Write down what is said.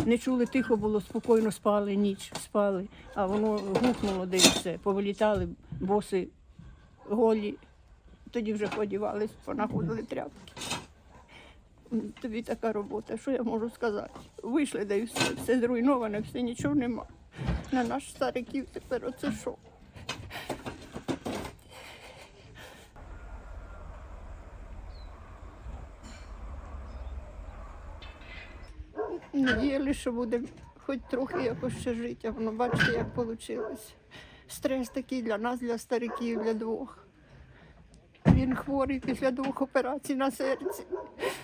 не чули, тихо було, спокійно спали, ніч спали, а воно гухнуло, де і все. Повилітали боси голі, тоді вже подівались, понаходили тряпки. Тобі така робота, що я можу сказати? Вийшли, да і все зруйноване, все, нічого нема. На наш стариків тепер оце що? Надіялися, що буде хоч трохи якось ще жити, а воно бачите, як вийшло. Стрес такий для нас, для стариків, для двох. Він хворий після 2 операцій на серці.